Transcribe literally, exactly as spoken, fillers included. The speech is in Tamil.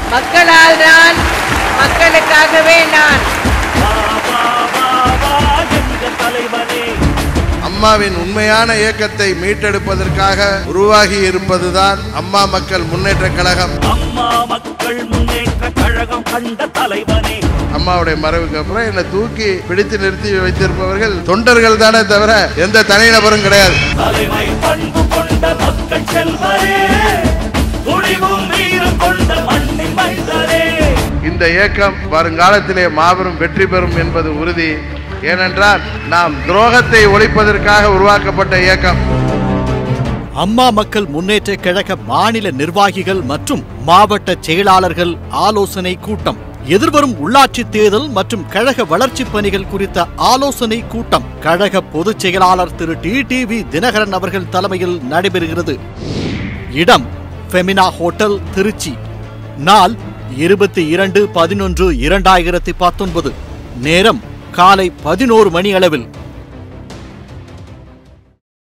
மக்களால் நான், மக்களுக்காகவே நான். அம்மாவின் உண்மையான இயக்கத்தை மீட்டெடுப்பதற்காக உருவாகி இருப்பதுதான் அம்மா மக்கள் முன்னேற்ற கழகம். அம்மா மக்கள் முன்னேற்ற கழகம் கண்ட தலைவனே. அம்மாவுடைய மறைவுக்கு அப்புறம் என்னை தூக்கி பிடித்து நிறுத்தி வைத்திருப்பவர்கள் தொண்டர்கள் தானே தவிர எந்த தனிநபரும் கிடையாது. தலைமை பண்பு கொண்ட மக்கள் செல்வரே, துணிவும் வீரம் கொண்ட மண்ணின் மைந்தரே. இந்த இயக்கம் வருங்காலத்திலே மாபெரும் வெற்றி பெறும் என்பது உறுதி. ஏனென்றால் நாம் துரோகத்தை ஒழிப்பதற்காக உருவாக்கப்பட்ட இயக்கம். அம்மா மக்கள் முன்னேற்ற கழக மாநில நிர்வாகிகள் மற்றும் மாவட்ட செயலாளர்கள் ஆலோசனை கூட்டம். எதிர்வரும் உள்ளாட்சி தேர்தல் மற்றும் கழக வளர்ச்சி பணிகள் குறித்த ஆலோசனை கூட்டம் கழக பொதுச் செயலாளர் Thiru T T V Dhinakaran அவர்கள் தலைமையில் நடைபெறுகிறது. இடம் ஃபெமினா ஹோட்டல், திருச்சி. நாள் இருபத்தி இரண்டு பதினொன்று இரண்டாயிரத்தி பத்தொன்பது. நேரம் காலை பதினோரு மணி அளவில்.